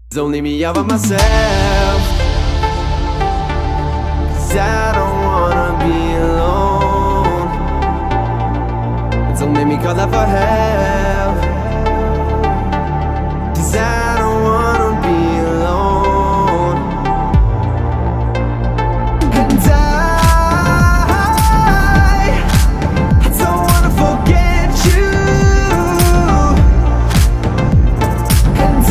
Don't leave me out by myself, 'cause I don't wanna be alone. Don't make me call out for help, 'cause I don't wanna be alone. And I don't wanna forget you. And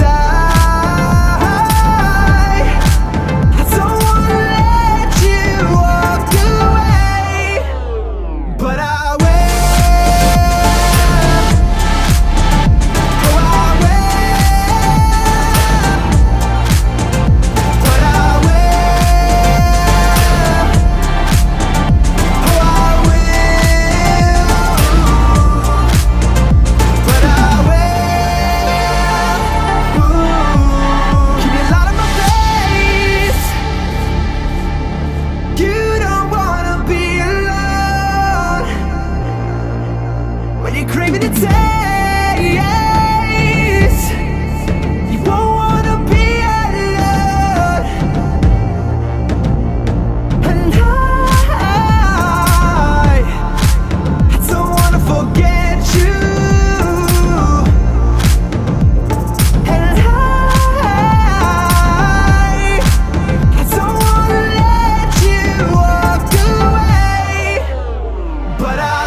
I don't wanna let you walk away, but I craving the taste, you won't wanna be alone. And I don't wanna forget you. And I don't wanna let you walk away, but I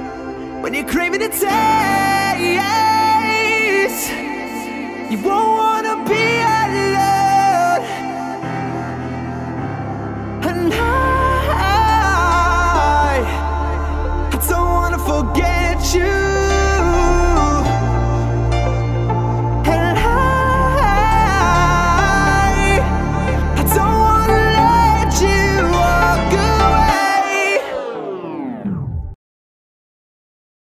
when you're craving the taste, you won't want